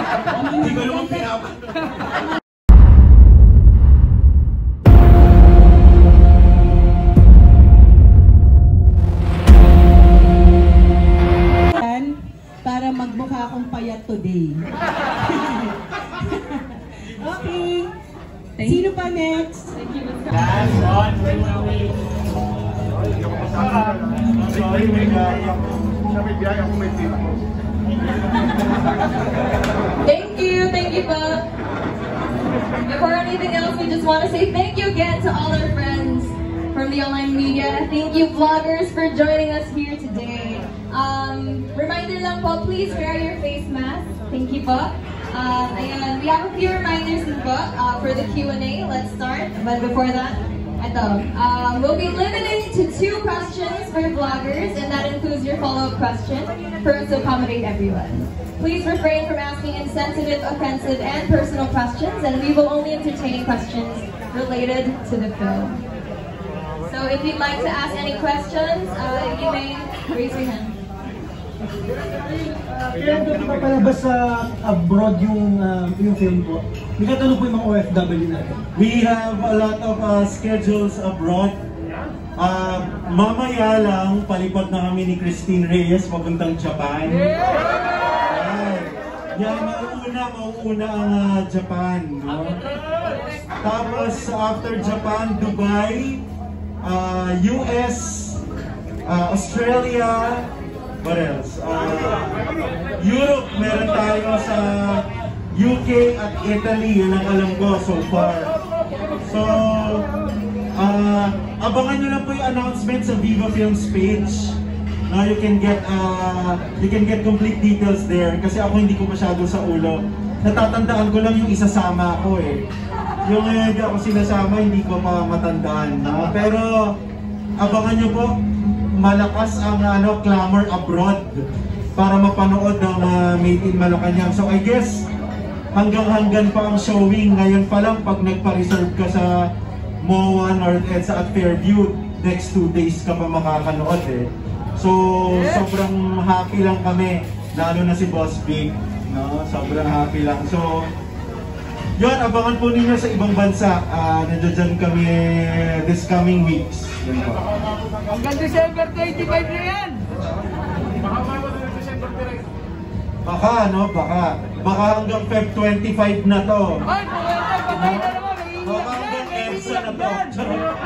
Hindi ko naman pinapa. Para magmukha akong payat today. Okay. Sino pa next? Thank you. Thank you po. Before anything else, we just want to say thank you again to all our friends from the online media. Thank you vloggers for joining us here today. Reminder lang po, please wear your face mask. Thank you po. Ayan, we have a few reminders po for the Q&A. Let's start. But before that, we'll be limited to 2 questions for vloggers, and that includes your follow-up question for us to accommodate everyone. Please refrain from asking insensitive, offensive, and personal questions, and we will only entertain questions related to the film. So if you'd like to ask any questions, you may raise your hand. Kaya doon pa palabas sa abroad yung film po. May katanong po yung mga OFW natin. We have a lot of schedules abroad. Mamaya lang, palipad na kami ni Christine Reyes papuntang Japan. Yan, mauuna ang Japan. No? Tapos after Japan, Dubai, US, Australia, what else? Europe, meron tayo sa UK at Italy, yun ang alam ko so far. So, abangan nyo lang po yung announcement sa Viva Films page. You can get complete details there kasi ako hindi ko masyado sa ulo. Natatandaan ko lang yung isasama ako eh. Yung hindi ako sinasama, hindi ko pa matandaan. No? Pero abangan nyo po, malakas ang clamor abroad para mapanood ng Made in Malacanang. So I guess hanggang pa ang showing. Ngayon pa lang pag nagpa-reserve ka sa MOA North EDSA at Fairview, next 2 days ka pa makakanood eh. So sobrang happy lang kami, lalo na si Boss Big, no? Sobrang happy lang. So yun, abangan po ninyo sa ibang bansa. Nandiyan kami this coming weeks. Yun po. Hanggang December 25 na yan! Baka, no? Baka hanggang Feb 25 na to. Ay, patay na naman! Baka hanggang EDSA na to.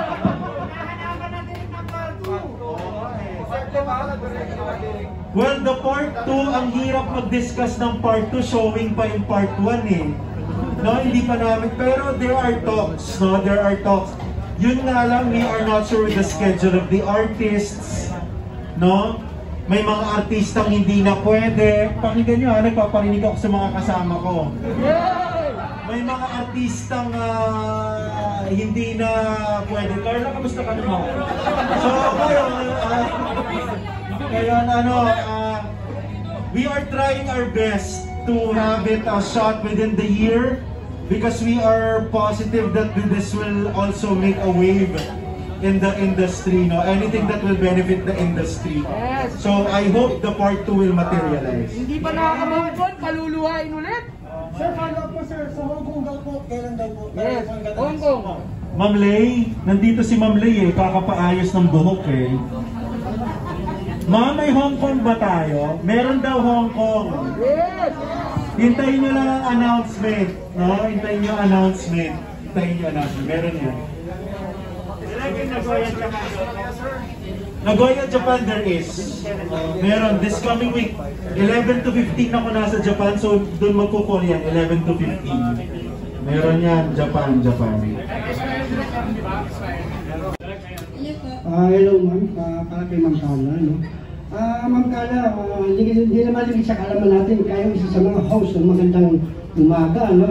Well, the part 2, ang hirap mag-discuss ng part 2, showing pa yung part 1 eh. No, hindi pa namin, pero there are talks, no? There are talks. Yun nga lang, we are not sure with the schedule of the artists, no? May mga artistang hindi na pwede. Pakinggan nyo ha, nagpaparinig ako sa mga kasama ko. May mga artistang hindi na pwede. Carla, kamusta ka naman? So, we are trying our best to have it shot within the year because we are positive that this will also make a wave in the industry, no? Anything that will benefit the industry. Yes. So I hope the part 2 will materialize. Hindi pa nakakamove on, paluluhain ulit. Sir, follow up po sir, sa Hong Kong daw po, kailan daw po? Yes, Hong Kong. Ma'am Lay, nandito si Ma'am Lay eh, kakapaayos ng buhok eh. Ma'am, may Hong Kong ba tayo? Meron daw Hong Kong. Yes! Hintayin nyo lang ang announcement, no? Hintayin nyo ang announcement. Hintayin nyo ang announcement. Meron yan. Nagoya, Japan there is. Meron, this coming week. 11 to 15 ako nasa Japan, so doon magkukall yan, 11 to 15. Meron yan, Japan. Hello ma'am, para kay Ma'am Carla, no? Ma'am Carla, hindi naman rin sa kalaman natin, kayo isa sa mga host ng Magandang Umaga, no?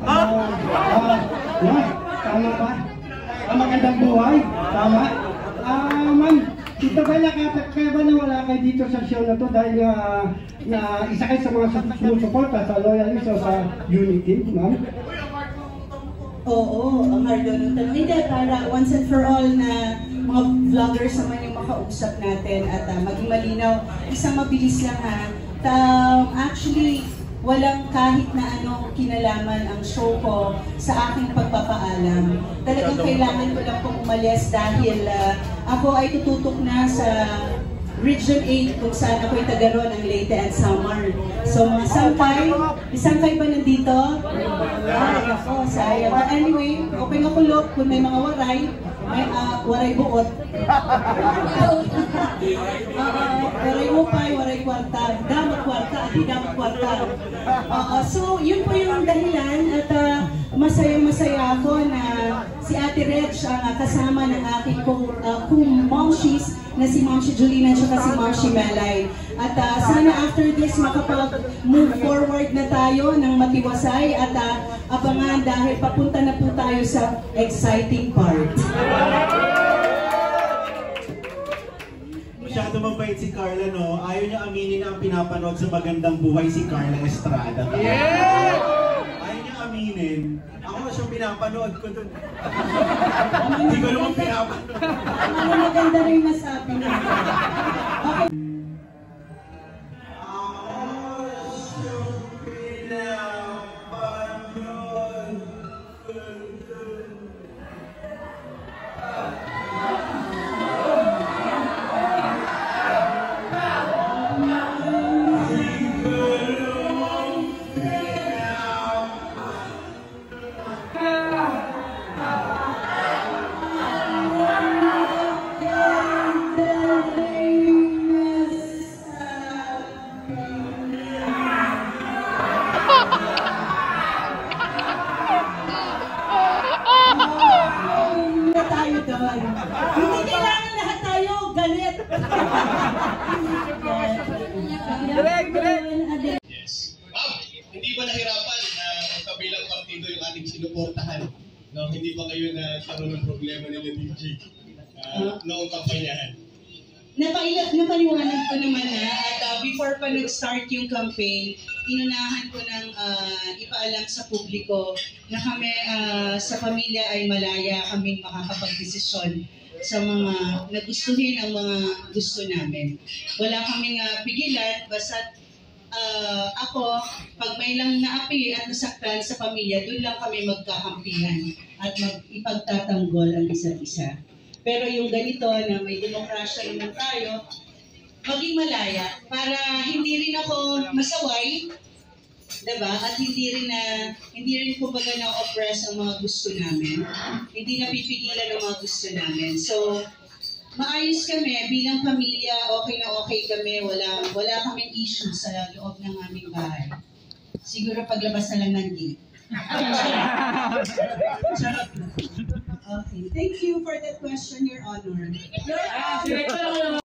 Tama ba? Magandang Buhay, tama? Ma'am, ito ba kaya ba nawala kayo dito sa show na to dahil na isa kayo sa mga sumusuporta sa loyalist o sa unity, ma'am? Oo, ang hardo ng tanong. Hindi, para once and for all na mga vloggers naman yung makausap natin at maging malinaw. Isang mabilis lang ha. Actually, walang kahit na anong kinalaman ang show ko sa aking pagpapaalam. Talagang kailangan ko lang pong umalis dahil ako ay tututok na sa Region 8 kung saan ako'y tagaroon ng Leyte and Samar. So mga sangkay ba nandito? Ay, ako, sayang. But anyway, open ako look kung may mga waray, may waray buot. Waray upay, waray kwarta, damot kwarta, at di damot kwarta. So yun po yung dahilan at masaya-masaya ako na si Ate Reg ang kasama ng aking momshies na si Momshi Julina at si Momshi Melay. At sana after this makapag-move forward na tayo ng matiwasay at abangan dahil papunta na po tayo sa exciting part. Masyado mabait si Carla, no? Ayaw niya aminin na ang pinapanood sa Magandang Buhay si Carla Estrada. Ayaw niya aminin. Ako siyang pinapanood ko doon. Hindi ko naman pinapanood. Ano maganda rin nasabi niya. Okay. Hindi kailangan lahat tayo galit. Yes. Ma'am, hindi ba nahirapan na kabilang partido yung ating sinuportahan? No, hindi ba kayo nagkaroon ng problema nila DJ noong kampanyahan? Napaliwanag ko naman na at before pa nag-start yung campaign, inunahan ko ng ipaalam sa publiko na kami sa pamilya ay malaya kaming makakapag-desisyon sa mga nagustuhin ang mga gusto namin. Wala kaming pigilan, basta ako, pag may lang naapi at nasaktan sa pamilya, doon lang kami magkakampihan at ipagtatanggol ang isa't isa. Pero yung ganito na may demokrasya naman tayo, maging malaya para hindi rin ako masaway, diba? At hindi rin kumbaga na-oppress ang mga gusto namin. Hindi napipigilan ang mga gusto namin. So, maayos kami bilang pamilya, okay na okay kami, wala kaming issue sa loob ng aming bahay. Siguro paglabas na lang ng gate. Charot. Okay, thank you for that question, Your Honor.